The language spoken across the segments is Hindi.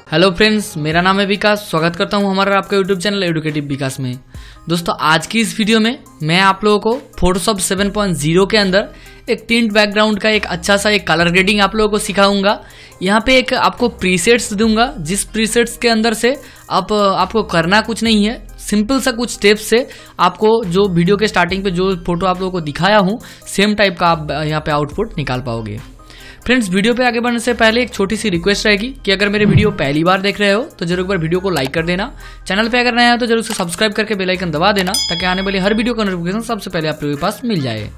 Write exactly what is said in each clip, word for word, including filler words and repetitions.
हेलो फ्रेंड्स, मेरा नाम है विकास। स्वागत करता हूं हमारा आपका यूट्यूब चैनल एडुकेटिव विकास में। दोस्तों, आज की इस वीडियो में मैं आप लोगों को फोटोशॉप सेवन पॉइंट ज़ीरो के अंदर एक टिंट बैकग्राउंड का एक अच्छा सा एक कलर ग्रेडिंग आप लोगों को सिखाऊंगा। यहाँ पे एक आपको प्रीसेट्स दूंगा, जिस प्रीसेट्स के अंदर से आप आपको करना कुछ नहीं है, सिंपल सा कुछ स्टेप्स से आपको जो वीडियो के स्टार्टिंग पे जो फोटो आप लोगों को दिखाया हूँ सेम टाइप का आप यहाँ पे आउटपुट निकाल पाओगे। फ्रेंड्स, वीडियो पे आगे बढ़ने से पहले एक छोटी सी रिक्वेस्ट रहेगी कि अगर मेरे वीडियो पहली बार देख रहे हो तो जरूर एक बार वीडियो को लाइक कर देना। चैनल पे अगर नया है तो जरूर से सब्सक्राइब करके बेल आइकन दबा देना, ताकि आने वाली हर वीडियो का नोटिफिकेशन सबसे पहले आप लोगों के पास मिल जाए।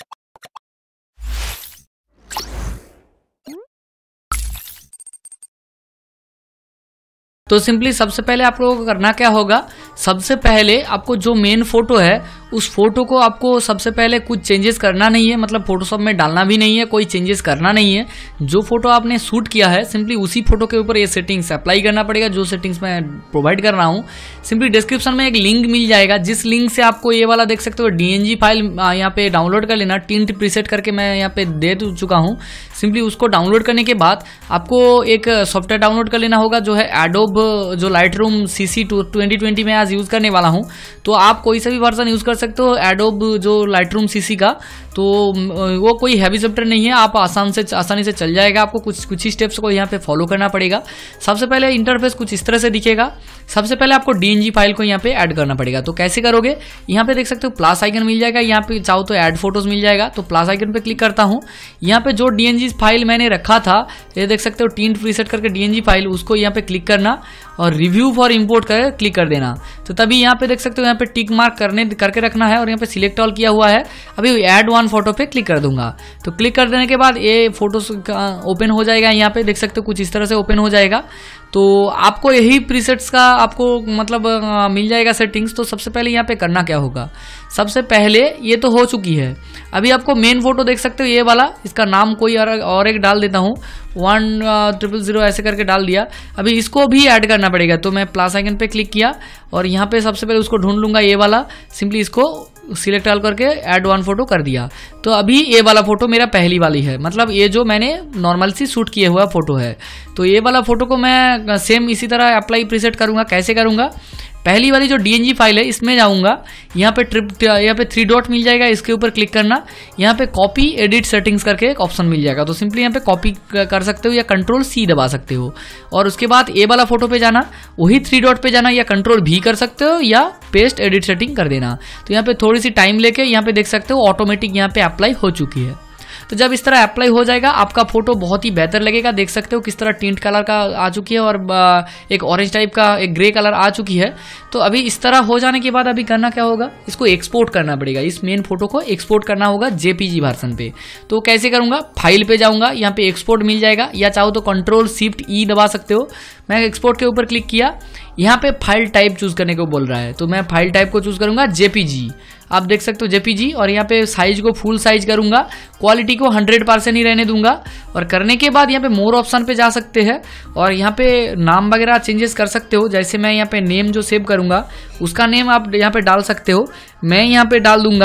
तो सिंपली सबसे पहले आप लोगों को करना क्या होगा, सबसे पहले आपको जो मेन फोटो है उस फोटो को आपको सबसे पहले कुछ चेंजेस करना नहीं है, मतलब फोटोशॉप में डालना भी नहीं है, कोई चेंजेस करना नहीं है। जो फोटो आपने शूट किया है सिंपली उसी फोटो के ऊपर ये सेटिंग्स अप्लाई करना पड़ेगा, जो सेटिंग्स मैं प्रोवाइड कर रहा हूँ। सिंपली डिस्क्रिप्शन में एक लिंक मिल जाएगा, जिस लिंक से आपको ये वाला देख सकते हो डीएनजी फाइल यहाँ पे डाउनलोड कर लेना। टिंट प्रीसेट करके मैं यहाँ पे दे चुका हूँ। सिंपली उसको डाउनलोड करने के बाद आपको एक सॉफ्टवेयर डाउनलोड कर लेना होगा, जो है एडोब, जो लाइटरूम सीसी ट्वेंटी ट्वेंटी में आज यूज करने वाला हूँ। तो आप कोई सा भी वर्जन यूज कर सकते हो एडोब जो लाइटरूम सीसी का, तो वो कोई हैवी सॉफ्टवेयर नहीं है, आप आसान से आसानी से चल जाएगा। आपको कुछ कुछ ही स्टेप्स को यहाँ पे फॉलो करना पड़ेगा। सबसे पहले इंटरफेस कुछ इस तरह से दिखेगा। सबसे पहले आपको डीएनजी फाइल को यहाँ पे ऐड करना पड़ेगा। तो कैसे करोगे, यहाँ पे देख सकते हो प्लस आइकन मिल जाएगा, यहाँ पे चाहो तो ऐड फोटोज मिल जाएगा। तो प्लस आइकन पे क्लिक करता हूँ। यहाँ पे जो डीएनजी फाइल मैंने रखा था, ये देख सकते हो टिंट प्रीसेट करके डीएनजी फाइल, उसको यहाँ पे क्लिक करना और रिव्यू फॉर इंपोर्ट कर क्लिक कर देना। तो तभी यहाँ पे देख सकते हो यहाँ पे टिक मार्क करने करके रखना है और यहाँ पे सिलेक्ट ऑल किया हुआ है। अभी ऐड वन फोटो पे क्लिक कर दूंगा। तो क्लिक कर देने के बाद ये फोटो ओपन हो जाएगा। यहाँ पे देख सकते हो कुछ इस तरह से ओपन हो जाएगा। तो आपको यही प्रीसेट्स का आपको मतलब आ, मिल जाएगा सेटिंग्स। तो सबसे पहले यहाँ पे करना क्या होगा, सबसे पहले ये तो हो चुकी है। अभी आपको मेन फोटो देख सकते हो ये वाला, इसका नाम कोई और, और एक डाल देता हूँ, वन ट्रिपल जीरो ऐसे करके डाल दिया। अभी इसको भी ऐड करना पड़ेगा। तो मैं प्लस आइकन पे क्लिक किया और यहाँ पे सबसे पहले उसको ढूंढ लूंगा, ये वाला। सिंपली इसको सिलेक्ट ऑल करके ऐड वन फोटो कर दिया। तो अभी ये वाला फोटो मेरा पहली वाली है, मतलब ये जो मैंने नॉर्मल सी शूट किए हुआ फोटो है। तो ये वाला फोटो को मैं सेम इसी तरह अप्लाई प्रीसेट करूंगा। कैसे करूंगा, पहली वाली जो डीएनजी फाइल है इसमें जाऊंगा, यहाँ पे ट्रिप यहाँ पे थ्री डॉट मिल जाएगा, इसके ऊपर क्लिक करना। यहाँ पे कॉपी एडिट सेटिंग्स करके एक ऑप्शन मिल जाएगा। तो सिंपली यहाँ पे कॉपी कर सकते हो या कंट्रोल सी दबा सकते हो। और उसके बाद ए वाला फोटो पे जाना, वही थ्री डॉट पे जाना, या कंट्रोल भी कर सकते हो या पेस्ट एडिट सेटिंग कर देना। तो यहाँ पे थोड़ी सी टाइम लेके यहाँ पे देख सकते हो ऑटोमेटिक यहाँ पे अप्लाई हो चुकी है। तो जब इस तरह अप्लाई हो जाएगा आपका फोटो बहुत ही बेहतर लगेगा। देख सकते हो किस तरह टिंट कलर का आ चुकी है और एक ऑरेंज टाइप का एक ग्रे कलर आ चुकी है। तो अभी इस तरह हो जाने के बाद अभी करना क्या होगा, इसको एक्सपोर्ट करना पड़ेगा। इस मेन फोटो को एक्सपोर्ट करना होगा जेपीजी वर्जन पे। तो कैसे करूंगा, फाइल पे जाऊंगा, यहाँ पे एक्सपोर्ट मिल जाएगा, या चाहो तो कंट्रोल शिफ्ट ई दबा सकते हो। मैं एक्सपोर्ट के ऊपर क्लिक किया, यहाँ पे फाइल टाइप चूज करने को बोल रहा है। तो मैं फाइल टाइप को चूज करूंगा जेपीजी, आप देख सकते हो जेपीजी। और यहाँ पे साइज को फुल साइज करूंगा, क्वालिटी को हंड्रेड परसेंट ही रहने दूंगा। और करने के बाद यहाँ पे मोर ऑप्शन पे जा सकते हैं और यहाँ पे नाम वगैरह चेंजेस कर सकते हो। जैसे मैं यहाँ पे नेम जो सेव करूंगा उसका नेम आप यहाँ पे डाल सकते हो। मैं यहाँ पे डाल दूंगा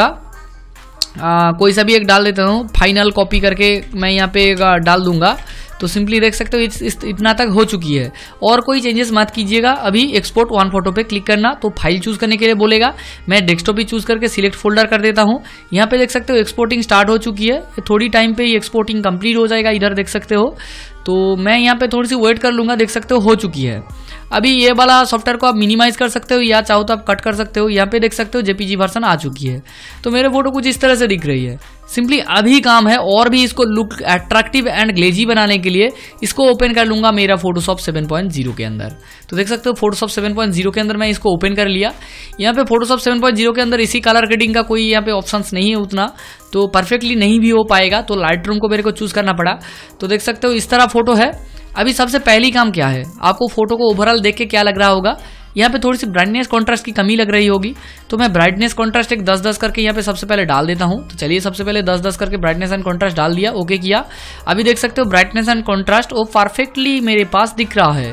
आ, कोई सा भी एक डाल देता हूँ, फाइनल कॉपी करके मैं यहाँ पे डाल दूंगा। तो सिंपली देख सकते हो इस, इस, इतना तक हो चुकी है। और कोई चेंजेस मत कीजिएगा। अभी एक्सपोर्ट वन फोटो पे क्लिक करना, तो फाइल चूज करने के लिए बोलेगा। मैं डेस्कटॉप भी चूज करके सिलेक्ट फोल्डर कर देता हूँ। यहाँ पे देख सकते हो एक्सपोर्टिंग स्टार्ट हो चुकी है। थोड़ी टाइम पे ही एक्सपोर्टिंग कंप्लीट हो जाएगा, इधर देख सकते हो। तो मैं यहाँ पे थोड़ी सी वेट कर लूंगा, देख सकते हो हो चुकी है। अभी ये वाला सॉफ्टवेयर को आप मिनिमाइज कर सकते हो या चाहो तो आप कट कर सकते हो। यहाँ पे देख सकते हो जेपीजी वर्जन आ चुकी है। तो मेरे फोटो कुछ इस तरह से दिख रही है। सिंपली अभी काम है और भी इसको लुक अट्रैक्टिव एंड ग्लेजी बनाने के लिए इसको ओपन कर लूंगा मेरा फोटोशॉप सेवन पॉइंट ज़ीरो के अंदर। तो देख सकते हो फोटोशॉप सेवन पॉइंट ज़ीरो के अंदर मैं इसको ओपन कर लिया। यहाँ पे फोटोशॉप सेवन पॉइंट ज़ीरो के अंदर इसी कलर ग्रेडिंग का कोई यहाँ पे ऑप्शंस नहीं है उतना, तो परफेक्टली नहीं भी हो पाएगा। तो लाइटरूम को मेरे को चूज करना पड़ा। तो देख सकते हो इस तरह फोटो है। अभी सबसे पहली काम क्या है, आपको फोटो को ओवरऑल देख के क्या लग रहा होगा, यहाँ पे थोड़ी सी ब्राइटनेस कॉन्ट्रास्ट की कमी लग रही होगी। तो मैं ब्राइटनेस कॉन्ट्रास्ट एक दस दस करके यहाँ पे सबसे पहले डाल देता हूँ। तो चलिए सबसे पहले दस दस करके ब्राइटनेस एंड कॉन्ट्रास्ट डाल दिया, ओके किया। अभी देख सकते हो ब्राइटनेस एंड कॉन्ट्रास्ट वो परफेक्टली मेरे पास दिख रहा है।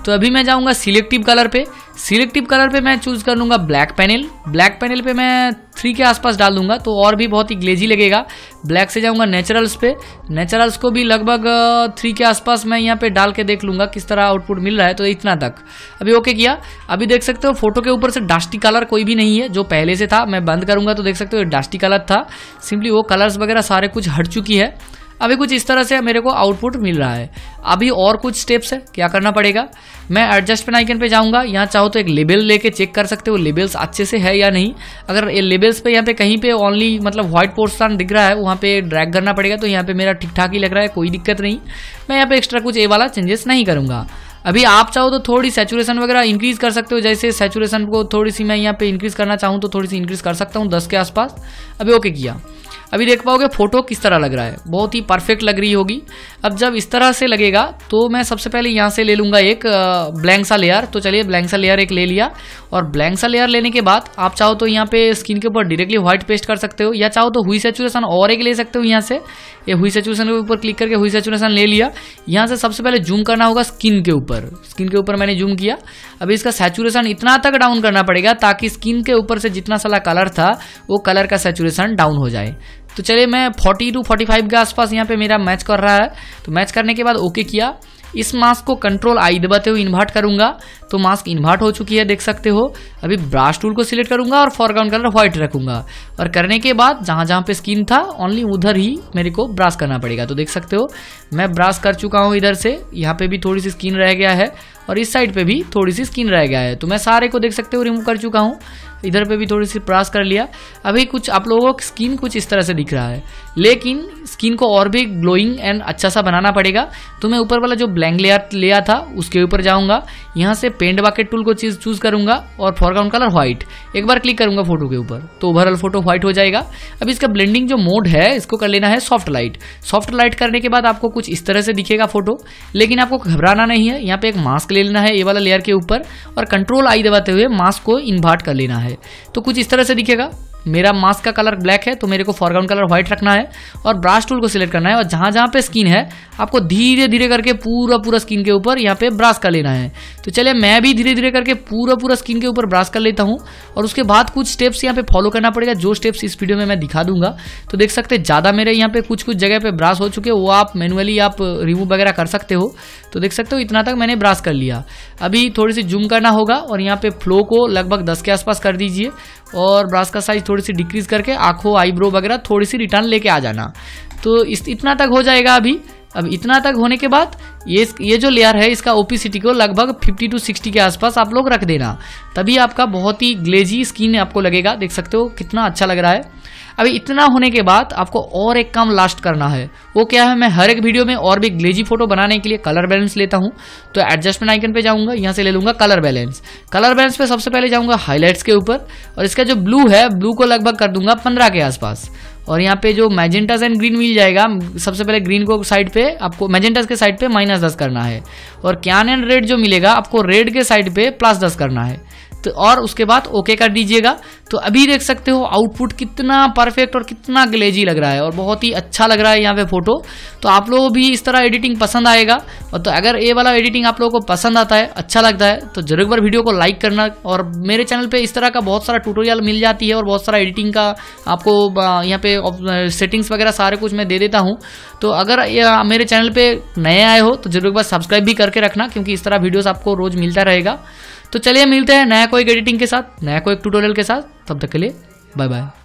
तो अभी मैं जाऊंगा सिलेक्टिव कलर पे। सिलेक्टिव कलर पे मैं चूज कर लूंगा ब्लैक पैनल। ब्लैक पैनल पे मैं थ्री के आसपास डाल दूंगा तो और भी बहुत ही ग्लेजी लगेगा। ब्लैक से जाऊंगा नेचुरल्स पे। नेचुरल्स को भी लगभग थ्री के आसपास मैं यहाँ पे डाल के देख लूंगा किस तरह आउटपुट मिल रहा है। तो इतना तक अभी ओके किया। अभी देख सकते हो फोटो के ऊपर से डस्टी कलर कोई भी नहीं है, जो पहले से था। मैं बंद करूंगा तो देख सकते हो डस्टी कलर था, सिंपली वो कलर्स वगैरह सारे कुछ हट चुकी है। अभी कुछ इस तरह से मेरे को आउटपुट मिल रहा है। अभी और कुछ स्टेप्स है, क्या करना पड़ेगा, मैं एडजस्टमेंट आइकन पे जाऊंगा। यहाँ चाहो तो एक लेबल लेके चेक कर सकते हो लेबल्स अच्छे से है या नहीं। अगर ये लेबल्स पे यहाँ पे कहीं पे ओनली मतलब व्हाइट पोर्शन दिख रहा है, वहाँ पे ड्रैग करना पड़ेगा। तो यहाँ पे मेरा ठीक ठाक ही लग रहा है, कोई दिक्कत नहीं। मैं यहाँ पे एक्स्ट्रा कुछ ए वाला चेंजेस नहीं करूंगा। अभी आप चाहो तो थोड़ी सैचुरेशन वगैरह इंक्रीज कर सकते हो। जैसे सैचुरेशन को थोड़ी सी मैं यहाँ पे इंक्रीज करना चाहूँ तो थोड़ी सी इंक्रीज कर सकता हूँ दस के आसपास। अभी ओके किया। अभी देख पाओगे फोटो किस तरह लग रहा है, बहुत ही परफेक्ट लग रही होगी। अब जब इस तरह से लगेगा तो मैं सबसे पहले यहाँ से ले लूँगा एक ब्लैंक सा लेयर। तो चलिए ब्लैंक सा लेयर एक ले लिया। और ब्लैंक सा लेयर लेने के बाद आप चाहो तो यहाँ पे स्किन के ऊपर डायरेक्टली व्हाइट पेस्ट कर सकते हो, या चाहो तो हुई सैचुरेशन और एक ले सकते हो। यहाँ से ये हुई सैचुरेशन के ऊपर क्लिक करके हुई सैचुरेशन ले लिया। यहाँ से सबसे पहले जूम करना होगा स्किन के ऊपर। स्किन के ऊपर मैंने जूम किया। अभी इसका सैचुरेशन इतना तक डाउन करना पड़ेगा ताकि स्किन के ऊपर से जितना सारा कलर था वो कलर का सैचुरेशन डाउन हो जाए। तो चलिए मैं फोर्टी टू फोर्टी फाइव के आसपास यहाँ पे मेरा मैच कर रहा है। तो मैच करने के बाद ओके किया। इस मास्क को कंट्रोल आई दबाते हुए इन्वर्ट करूंगा तो मास्क इन्वर्ट हो चुकी है, देख सकते हो। अभी ब्रश टूल को सिलेक्ट करूंगा और फोरग्राउंड कलर व्हाइट रखूंगा। और करने के बाद जहां जहां पे स्किन था ओनली उधर ही मेरे को ब्रश करना पड़ेगा। तो देख सकते हो मैं ब्रश कर चुका हूं। इधर से यहाँ पे भी थोड़ी सी स्किन रह गया है और इस साइड पे भी थोड़ी सी स्किन रह गया है। तो मैं सारे को देख सकते हो रिमूव कर चुका हूँ। इधर पे भी थोड़ी सी ब्रश कर लिया। अभी कुछ आप लोगों को स्किन कुछ इस तरह से दिख रहा है, लेकिन स्किन को और भी ग्लोइंग एंड अच्छा सा बनाना पड़ेगा। तो मैं ऊपर वाला जो ब्लैंक लेयर लिया था उसके ऊपर जाऊंगा। यहाँ से पेंट बकेट टूल को चीज चूज करूंगा और फोरग्राउंड कलर व्हाइट एक बार क्लिक करूंगा फोटो के ऊपर तो ओवरऑल फोटो व्हाइट हो जाएगा। अब इसका ब्लेंडिंग जो मोड है इसको कर लेना है सॉफ्ट लाइट। सॉफ्ट लाइट करने के बाद आपको कुछ इस तरह से दिखेगा फोटो, लेकिन आपको घबराना नहीं है। यहाँ पे एक मास्क ले लेना है ये वाला लेयर के ऊपर और कंट्रोल आई दबाते हुए मास्क को इन्वर्ट कर लेना है। तो कुछ इस तरह से दिखेगा। मेरा मास्क का कलर ब्लैक है तो मेरे को फोरग्राउंड कलर व्हाइट रखना है और ब्रश टूल को सिलेक्ट करना है। और जहां जहां पे स्किन है आपको धीरे धीरे करके पूरा पूरा स्किन के ऊपर यहाँ पे ब्रश कर लेना है। तो चलिए मैं भी धीरे धीरे करके पूरा पूरा स्किन के ऊपर ब्रश कर लेता हूँ। और उसके बाद कुछ स्टेप्स यहाँ पे फॉलो करना पड़ेगा, जो स्टेप्स इस वीडियो में मैं दिखा दूंगा। तो देख सकते हैं ज़्यादा मेरे यहाँ पे कुछ कुछ जगह पे ब्रश हो चुके हैं, वो आप मैनुअली आप रिमूव वगैरह कर सकते हो। तो देख सकते हो इतना तक मैंने ब्रश कर लिया। अभी थोड़ी सी जूम करना होगा और यहाँ पे फ्लो को लगभग दस के आसपास कर दीजिए और ब्रश का साइज थोड़ी सी डिक्रीज करके आंखों आईब्रो वगैरह थोड़ी सी रिटर्न लेके आ जाना। तो इस इतना तक हो जाएगा। अभी अब इतना तक होने के बाद ये ये जो लेयर है इसका ओपिसिटी को लगभग फिफ्टी टू सिक्सटी के आसपास आप लोग रख देना, तभी आपका बहुत ही ग्लेजी स्किन आपको लगेगा। देख सकते हो कितना अच्छा लग रहा है। अभी इतना होने के बाद आपको और एक काम लास्ट करना है, वो क्या है, मैं हर एक वीडियो में और भी ग्लेजी फोटो बनाने के लिए कलर बैलेंस लेता हूँ। तो एडजस्टमेंट आइकन पे जाऊंगा, यहाँ से ले लूंगा कलर बैलेंस। कलर बैलेंस पे सबसे पहले जाऊंगा हाईलाइट्स के ऊपर और इसका जो ब्लू है ब्लू को लगभग कर दूंगा पंद्रह के आसपास। और यहाँ पे जो मैजेंटास एंड ग्रीन मिल जाएगा, सबसे पहले ग्रीन को साइड पे आपको मैजेंटास के साइड पे माइनस दस करना है और क्यान एंड रेड जो मिलेगा आपको रेड के साइड पे प्लस दस करना है। तो और उसके बाद ओके कर दीजिएगा। तो अभी देख सकते हो आउटपुट कितना परफेक्ट और कितना ग्लेजी लग रहा है और बहुत ही अच्छा लग रहा है यहाँ पे फोटो। तो आप लोगों को भी इस तरह एडिटिंग पसंद आएगा। और तो अगर ये वाला एडिटिंग आप लोगों को पसंद आता है, अच्छा लगता है, तो जरूर बार वीडियो को लाइक करना। और मेरे चैनल पे इस तरह का बहुत सारा ट्यूटोरियल मिल जाती है और बहुत सारा एडिटिंग का आपको यहाँ पे सेटिंग्स वगैरह सारे कुछ मैं दे देता हूँ। तो अगर मेरे चैनल पे नए आए हो तो जरूर बार सब्सक्राइब भी करके रखना, क्योंकि इस तरह वीडियोस आपको रोज मिलता रहेगा। तो चलिए मिलते हैं नया कोई एडिटिंग के साथ, नया कोई ट्यूटोरियल के साथ। तब तक के लिए बाय बाय।